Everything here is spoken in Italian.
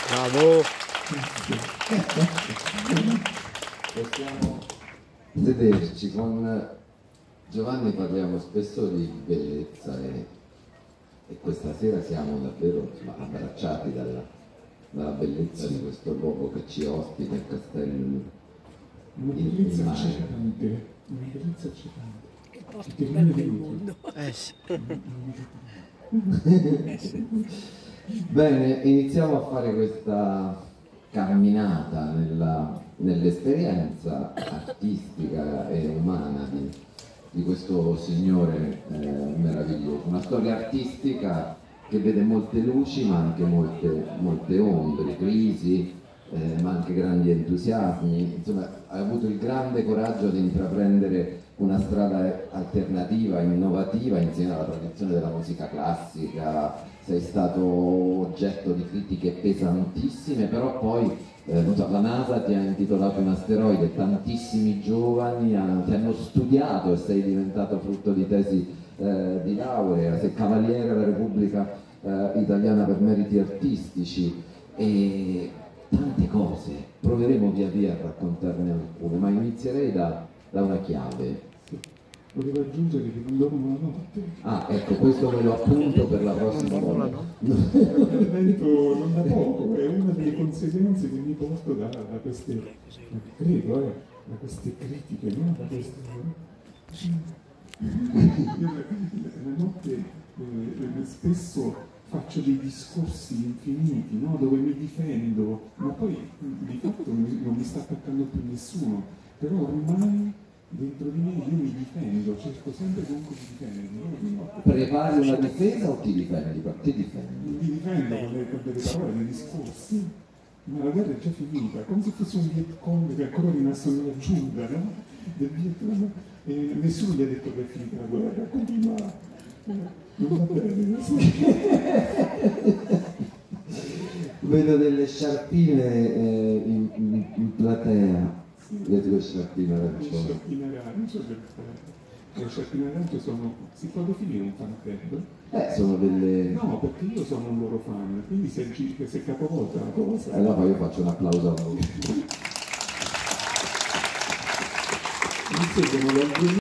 Bravo! Possiamo sederci. Con Giovanni parliamo spesso di bellezza e questa sera siamo davvero abbracciati dalla bellezza di questo luogo che ci ospita, il castello. Una bellezza accecante, una bellezza accecante. Che porta il bello del mondo. Sì. Bene, iniziamo a fare questa camminata nell'esperienza artistica e umana di questo signore meraviglioso. Una storia artistica che vede molte luci ma anche molte ombre, crisi, ma anche grandi entusiasmi. Insomma, ha avuto il grande coraggio di intraprendere una strada alternativa, innovativa, insieme alla tradizione della musica classica. Sei stato oggetto di critiche pesantissime, però poi la NASA ti ha intitolato un asteroide, tantissimi giovani ti hanno studiato e sei diventato frutto di tesi di laurea, sei cavaliere della Repubblica Italiana per meriti artistici e tante cose. Proveremo via via a raccontarne alcune, ma inizierei da una chiave. Volevo aggiungere che non dormo la notte. Ah, ecco, questo me lo appunto per la prossima volta. L'evento non da poco, è una delle conseguenze che mi porto da queste, credo, da queste critiche, no? Da queste... La notte spesso faccio dei discorsi infiniti, no? Dove mi difendo, ma poi di fatto non mi sta attaccando più nessuno, però ormai dentro di me io mi difendo, cerco sempre comunque di difendermi. Prepari una difesa o ti difendi? Ti difendi? Mi difendo con delle parole, dei discorsi, ma la guerra è già finita, come se fosse un Vietcong che è ancora rimasto nella giungla, no? Del Vietnam, e nessuno gli ha detto che è finita la guerra, continua, non va bene. Vedo delle sciarpine in platea. Le tue sciarpine arancioni. Le sciarpine arance, le sciarpine arance sono, si può definire un fan club? Sono delle... No, perché io sono un loro fan, quindi se capovolta la cosa... Allora io faccio un applauso a voi. Mi seguono dal